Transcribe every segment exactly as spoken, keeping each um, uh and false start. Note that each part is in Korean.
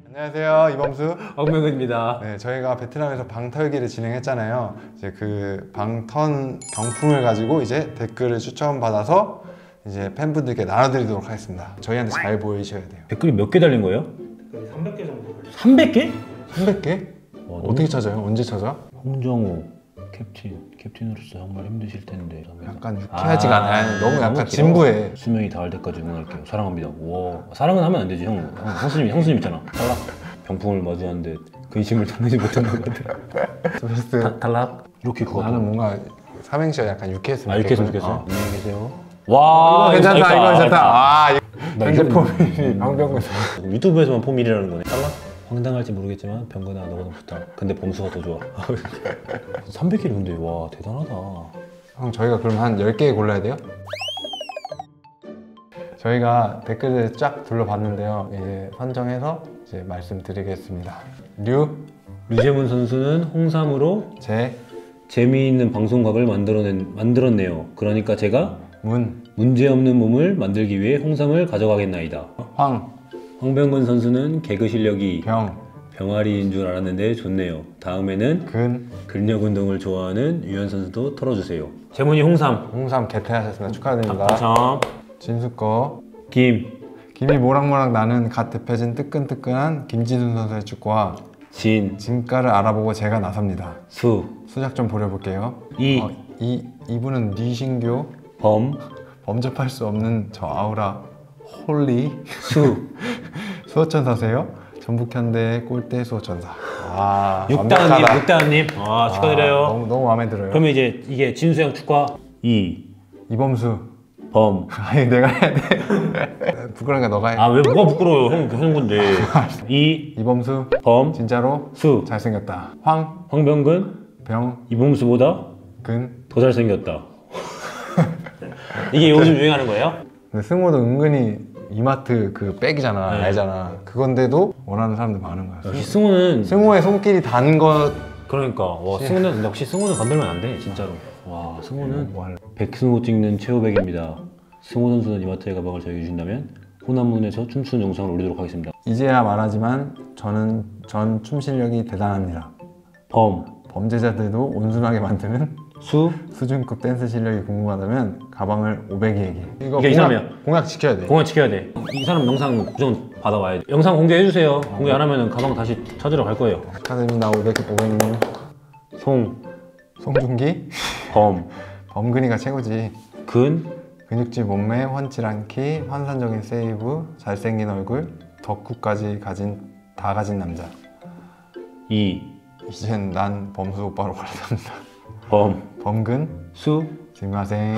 안녕하세요, 이범수 황명근입니다. 네, 저희가 베트남에서 방털기를 진행했잖아요. 이제 그 방턴 경품을 가지고 이제 댓글을 추천받아서 이제 팬분들께 나눠드리도록 하겠습니다. 저희한테 잘 보이셔야 돼요. 댓글이 몇 개 달린 거예요? 댓글이 삼백 개 정도 걸렸어요. 삼백 개? 삼백 개? 와, 어떻게 찾아요? 언제 찾아? 홍정우 캡틴, 캡틴으로서 정말 힘드실 텐데 약간 유쾌하지가 아, 않아요. 너무 약간 길어. 진부해. 수명이 닿을 때까지 응원할게요. 사랑합니다. 와, 사랑은 하면 안 되지 형. 형 형수님, 형수님 있잖아. 탈락. 병풍을 마주하는데 근심을 담내지 못한 것 같아. 조회수 타- 탈락. 이렇게 그거 나는 뭔가 삼행시가 약간 유쾌했으면 아 이렇게 했으면 좋겠거든. 좋겠어요. 어. 안녕히 계세요. 와, 이거 괜찮다, 이거 이거 괜찮다. 아, 이거 나 현재 이거- 폼이 방병구에서 유튜브에서만 폼 일이라는 거네. 탈락? 황당할지 모르겠지만 병근아 너가 너무 좋다. 근데 범수가 더 좋아. 삼백 개를 근데 와 대단하다. 형, 저희가 그럼 한 열 개 골라야 돼요? 저희가 댓글을 쫙 둘러봤는데요. 이제 선정해서 이제 말씀드리겠습니다. 류, 류재문 선수는 홍삼으로 재, 재미있는 방송각을 만들어낸, 만들었네요. 그러니까 제가 문, 문제없는 몸을 만들기 위해 홍삼을 가져가겠나이다. 황, 황병근 선수는 개그 실력이 병, 병아리인 줄 알았는데 좋네요. 다음에는 근, 근력 운동을 좋아하는 유현 선수도 털어주세요. 재문이 홍삼. 홍삼 개퇴하셨습니다. 축하드립니다. 당첨. 진수 거, 김, 김이 모락모락 나는 갓 데펴진 뜨끈뜨끈한 김진순 선수의 축구와 진, 진가를 알아보고 제가 나섭니다. 수, 수작 좀 보려볼게요. 이, 어, 이, 이분은 뉘신교, 범, 범접할 수 없는 저 아우라, 홀리, 수. 수호천사세요? 전북현대의 골대 수호천사. 아, 육다은님, 완벽하다. 육다은님. 아, 축하드려요. 아, 너무, 너무 마음에 들어요. 그러면 이제 이게 진수형 축과 이, 이범수. 범. 아니, 내가 해야 돼. 부끄러우니까 너가 해. 아, 왜 뭐가 부끄러워요? 형 하는 건데. 이, 이범수. 범, 진짜로 수. 잘생겼다. 황, 황병근, 병, 이범수보다 근. 더 잘생겼다. 이게 요즘 유행하는 거예요? 근데 승호도 은근히 이마트 그 백이잖아. 네. 알잖아. 그건데도 원하는 사람들 많은 거야. 역시 승우는 승호의 손길이 단 것. 그러니까 와 승우는 역시 승우는 건들면 안 돼 진짜로. 와 승우는 뭐 할래? 백승우 찍는 최후백입니다. 승우 선수는 이마트의 가방을 저에게 주신다면 호남문에서 춤추는 영상을 올리도록 하겠습니다. 이제야 말하지만 저는 전 춤 실력이 대단합니다. 범, 범죄자들도 온순하게 만드는 수, 수준급 댄스 실력이 궁금하다면 가방을 오백이에게. 이거 이게 이 사람이야. 공약 지켜야 돼. 공연 지켜야 돼. 이 사람 영상 무조건 받아와야 돼. 영상 공개해주세요. 공개 안 하면 가방 다시 찾으러 갈 거예요. 축하드립니다. 오백, 오백님. 송, 송중기. 범, 범근이가 최고지. 근, 근육질 몸매, 훤칠한 키, 환상적인 세이브, 잘생긴 얼굴, 덕후까지 가진 다 가진 남자. 이, 이젠 난 범수 오빠로 갈아탑니다. 범, 범근, 수, 스미마생.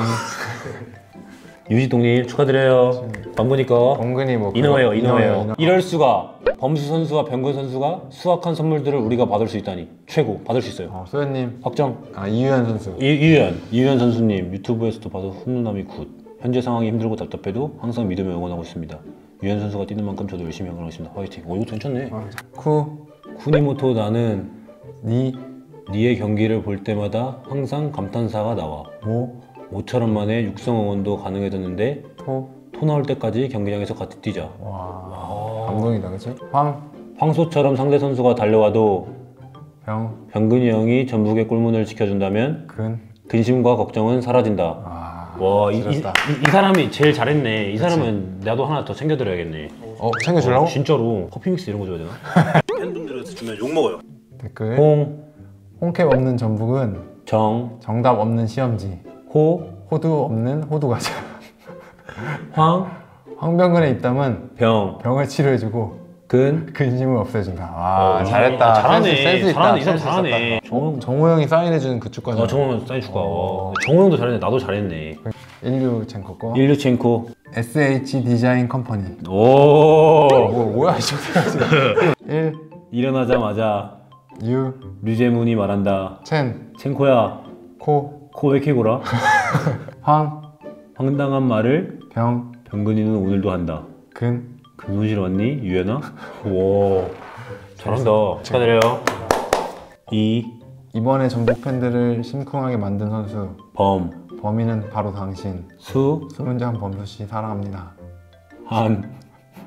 유지동님 축하드려요. 방구니까 범근이 뭐 이너웨어 그거- 이너웨어. 이너- 이럴 수가 범수 선수와 병근 선수가 수확한 선물들을 우리가 받을 수 있다니 최고. 받을 수 있어요. 어, 소연님. 확정. 아, 이유현 선수. 이, 이유현 이유현 선수님 유튜브에서도 봐도 훈훈함이 굿. 현재 상황이 힘들고 답답해도 항상 믿으며 응원하고 있습니다. 유현 선수가 뛰는 만큼 저도 열심히 응원하겠습니다. 화이팅. 어 이거 괜찮네. 어, 쿠, 쿠니모토 나는 니, 니의 경기를 볼 때마다 항상 감탄사가 나와. 모, 모처럼 만에 육성 응원도 가능해졌는데 토. 토 나올 때까지 경기장에서 같이 뛰자. 와, 감동이다, 그치? 황, 황소처럼 상대 선수가 달려와도 병, 병근이 형이 전북의 골문을 지켜준다면 근. 근심과 걱정은 사라진다. 아, 와, 이, 이, 지렸다. 이, 이 사람이 제일 잘했네. 이 사람은 나도 하나 더 챙겨드려야겠네. 어, 챙겨주려고? 어, 진짜로 커피 믹스 이런 거 줘야 되나? 팬분들한테 주면 욕 먹어요. 댓글. 홍, 홍캡 없는 전북은 정, 정답 없는 시험지. 호, 호두 없는 호두과자. 황, 황병근의 입담은 병, 병을 치료해주고 근. 근심을 없애준다. 와, 어, 잘했다. 아, 잘하네. 센스, 센스 있다. 잘하네. 이 사람 센스 잘하네. 있었다. 정, 정호 형이 사인해주는 그 축구자. 어, 정우형 사인 축구. 어. 정우 형도 잘했네. 나도 잘했네. 일류첸코 거. 일류첸코. 에스에이치 디자인 컴퍼니. 오. 뭐, 뭐야, 이 새끼야. 일, 일어나자마자 유, 류재문이 말한다. 첸, 첸코야, 코, 코 왜 이렇게 골아? 황, 황당한 말을 병, 병근이는 오늘도 한다. 근. 근무실 왔니? 유연아? 와 잘한다. 축하드려요. 이, 이번에 전북 팬들을 심쿵하게 만든 선수. 범, 범인은 바로 당신. 수, 수문장 범수 씨 사랑합니다. 한,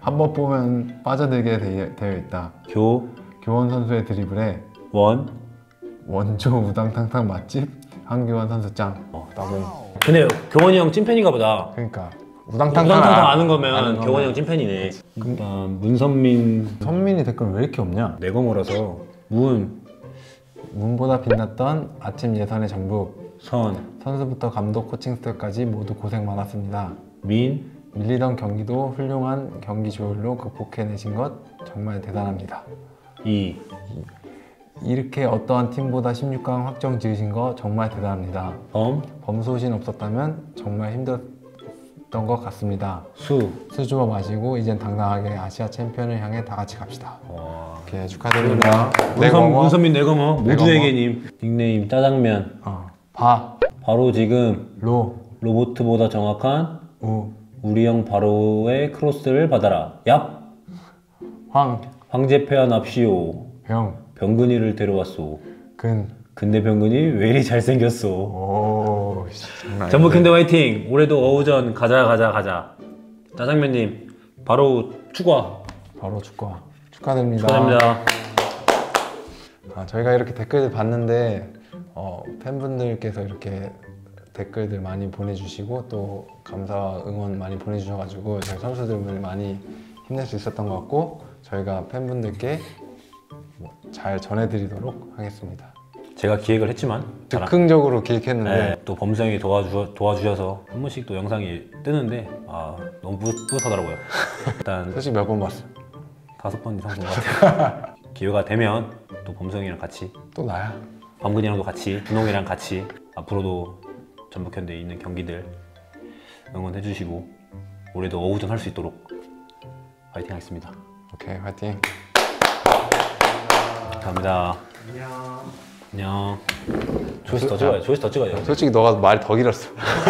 한 번 보면 빠져들게 되- 되어 있다. 교, 교원 선수의 드리블에 원. 원조 우당탕탕 맛집 한교원 선수 짱. 어, 따봉. 근데 교원이 형 찐팬인가 보다. 그러니까 우당탕탕 우당탕탕 아는 거면 아는 교원이 거면. 형 찐팬이네. 일단 문선민 선민이 댓글 왜 이렇게 없냐? 내거모라서 문, 문보다 빛났던 아침 예선의 전북. 선, 선수부터 감독, 코칭 스태프까지 모두 고생 많았습니다. 민, 밀리던 경기도 훌륭한 경기 조율로 극복해내신 것 정말 대단합니다. 이, 이렇게 어떠한 팀보다 십육 강 확정 지으신 거 정말 대단합니다. 범, 범소신 없었다면 정말 힘들었던 것 같습니다. 수. 수주어 마시고 이젠 당당하게 아시아 챔피언을 향해 다 같이 갑시다. 와. 이렇게 축하드립니다. 문선, 내거모. 문선민 내거모 내거모. 모두에게님 닉네임 짜장면. 어. 바, 바로 지금 로, 로보트보다 정확한 우, 우리 형 바로의 크로스를 받아라. 얍. 황, 황제폐하 납시오. 병, 병근이를 데려왔소. 근. 근데 병근이 왜 이리 잘생겼소. 오, 씨, 장난 전북 아닌데. 현대 화이팅. 올해도 어우전 가자 가자 가자. 짜장면님 바로 추가 바로 축구. 축하드립니다. 축하드립니다. 아, 저희가 이렇게 댓글들 봤는데 어, 팬분들께서 이렇게 댓글들 많이 보내주시고 또 감사와 응원 많이 보내주셔가지고 저희 선수들을 많이 힘낼 수 있었던 것 같고 저희가 팬분들께 뭐잘 전해드리도록 하겠습니다. 제가 기획을 했지만 잘 즉흥적으로 기획했는데 네, 또 범수형이 도와주, 도와주셔서 한 번씩 또 영상이 뜨는데 아 너무 뿌, 뿌듯하더라고요. 일단 솔직히 몇 번 봤어? 다섯 번 이상 본 것 같아요. 기회가 되면 또 범수형이랑 같이 또 나야? 범근이랑도 같이 준홍이랑 같이 앞으로도 전북현대에 있는 경기들 응원해 주시고 올해도 어우전 할 수 있도록 파이팅 하겠습니다. 오케이, 화이팅. 감사합니다. 안녕. 조회수 더 찍어야 조회수 더 찍어야 돼. 솔직히 너가 말이 더 길었어.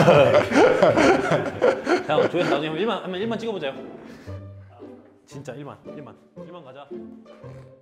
형 조회수 나중에 일만 하면 일만 찍어보자요. 진짜 일만 일만 일만 가자.